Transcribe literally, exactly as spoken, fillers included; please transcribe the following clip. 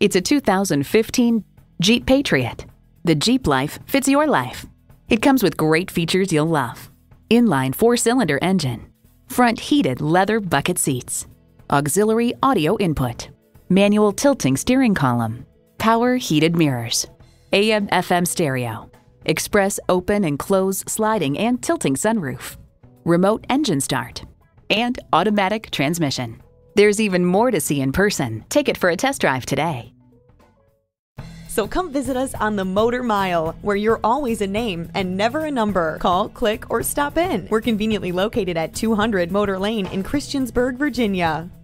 It's a two thousand fifteen Jeep Patriot. The Jeep life fits your life. It comes with great features you'll love. Inline four-cylinder engine, front heated leather bucket seats, auxiliary audio input, manual tilting steering column, power heated mirrors, A M F M stereo, express open and close sliding and tilting sunroof, remote engine start, and automatic transmission. There's even more to see in person. Take it for a test drive today. So come visit us on the Motor Mile, where you're always a name and never a number. Call, click, or stop in. We're conveniently located at two hundred Motor Lane in Christiansburg, Virginia.